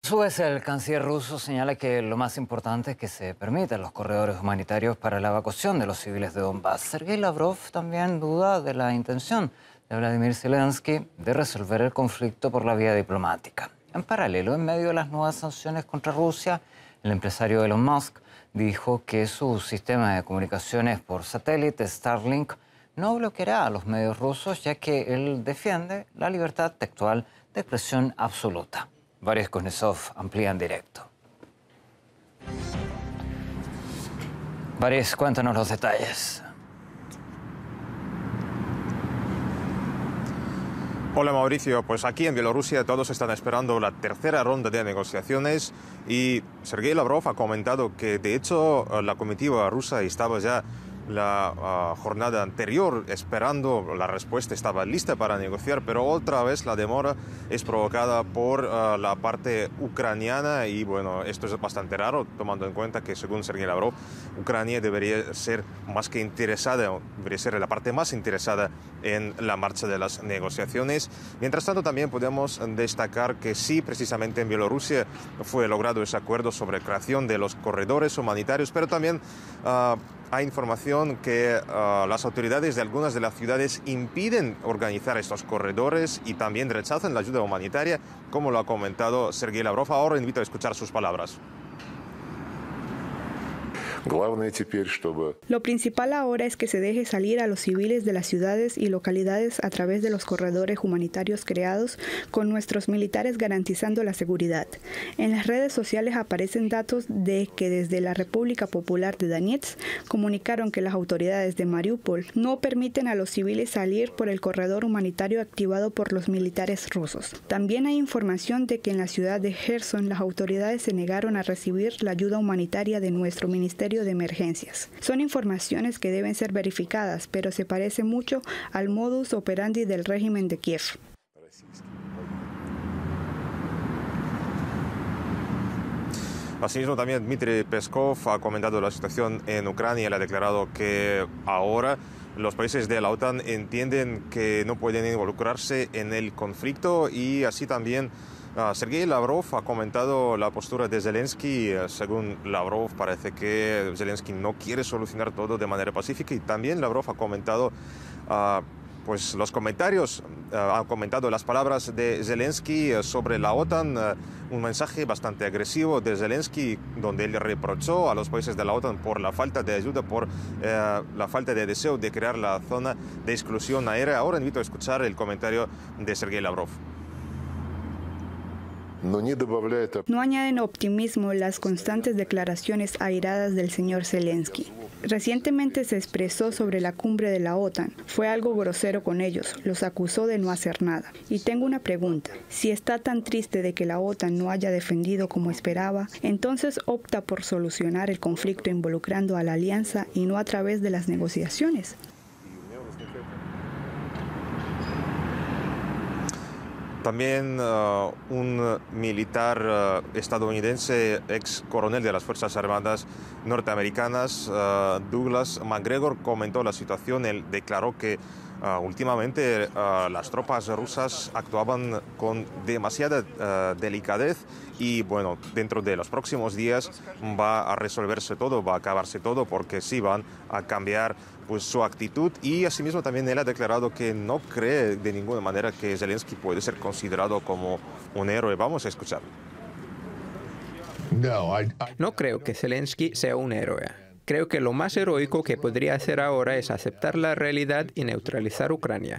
A su vez, el canciller ruso señala que lo más importante es que se permitan los corredores humanitarios para la evacuación de los civiles de Donbass. Sergei Lavrov también duda de la intención de Vladimir Zelensky de resolver el conflicto por la vía diplomática. En paralelo, en medio de las nuevas sanciones contra Rusia, el empresario Elon Musk dijo que su sistema de comunicaciones por satélite, Starlink, no bloqueará a los medios rusos, ya que él defiende la libertad textual de expresión absoluta. Boris Kuznetsov amplía en directo. Boris, cuéntanos los detalles. Hola Mauricio, pues aquí en Bielorrusia todos están esperando la tercera ronda de negociaciones y Sergei Lavrov ha comentado que de hecho la comitiva rusa estaba ya la jornada anterior esperando la respuesta, estaba lista para negociar, pero otra vez la demora es provocada por la parte ucraniana y bueno, esto es bastante raro tomando en cuenta que según Sergei Lavrov, Ucrania debería ser más que interesada, debería ser la parte más interesada en la marcha de las negociaciones. Mientras tanto también podemos destacar que sí, precisamente en Bielorrusia fue logrado ese acuerdo sobre creación de los corredores humanitarios, pero también hay información que las autoridades de algunas de las ciudades impiden organizar estos corredores y también rechazan la ayuda humanitaria, como lo ha comentado Sergei Lavrov. Ahora invito a escuchar sus palabras. Lo principal ahora es que se deje salir a los civiles de las ciudades y localidades a través de los corredores humanitarios creados con nuestros militares garantizando la seguridad. En las redes sociales aparecen datos de que desde la República Popular de Donetsk comunicaron que las autoridades de Mariupol no permiten a los civiles salir por el corredor humanitario activado por los militares rusos. También hay información de que en la ciudad de Gerson las autoridades se negaron a recibir la ayuda humanitaria de nuestro Ministerio de Emergencias. Son informaciones que deben ser verificadas, pero se parece mucho al modus operandi del régimen de Kiev. Asimismo, también Dmitry Peskov ha comentado la situación en Ucrania. Le ha declarado que ahora los países de la OTAN entienden que no pueden involucrarse en el conflicto y así también Sergei Lavrov ha comentado la postura de Zelensky. Según Lavrov, parece que Zelensky no quiere solucionar todo de manera pacífica y también Lavrov ha comentado pues los comentarios, ha comentado las palabras de Zelensky sobre la OTAN, un mensaje bastante agresivo de Zelensky donde él reprochó a los países de la OTAN por la falta de ayuda, por la falta de deseo de crear la zona de exclusión aérea. Ahora invito a escuchar el comentario de Sergei Lavrov. No añaden optimismo las constantes declaraciones airadas del señor Zelensky. Recientemente se expresó sobre la cumbre de la OTAN. Fue algo grosero con ellos, los acusó de no hacer nada. Y tengo una pregunta. Si está tan triste de que la OTAN no haya defendido como esperaba, entonces opta por solucionar el conflicto involucrando a la alianza y no a través de las negociaciones. También un militar estadounidense, ex coronel de las Fuerzas Armadas norteamericanas, Douglas McGregor, comentó la situación. Él declaró que últimamente las tropas rusas actuaban con demasiada delicadez y bueno, dentro de los próximos días va a resolverse todo, va a acabarse todo porque sí van a cambiar pues su actitud y asimismo también él ha declarado que no cree de ninguna manera que Zelensky puede ser considerado como un héroe. Vamos a escucharlo. No creo que Zelensky sea un héroe. Creo que lo más heroico que podría hacer ahora es aceptar la realidad y neutralizar Ucrania.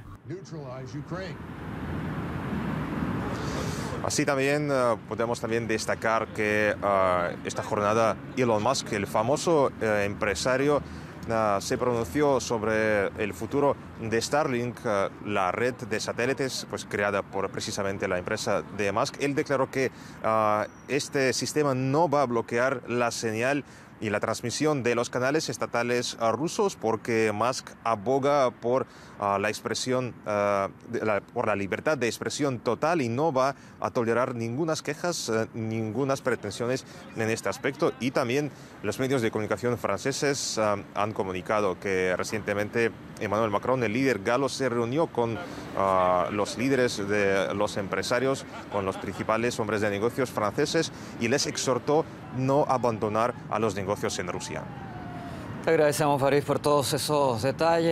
Así también podemos también destacar que esta jornada Elon Musk, el famoso empresario, se pronunció sobre el futuro de Starlink, la red de satélites pues, creada por precisamente la empresa de Musk. Él declaró que este sistema no va a bloquear la señal y la transmisión de los canales estatales rusos porque Musk aboga por la expresión, por la libertad de expresión total y no va a tolerar ningunas quejas, ningunas pretensiones en este aspecto. Y también los medios de comunicación franceses han comunicado que recientemente Emmanuel Macron, el líder galo se reunió con los líderes de los empresarios, con los principales hombres de negocios franceses y les exhortó no abandonar a los negocios en Rusia. Te agradecemos, Faris, por todos esos detalles.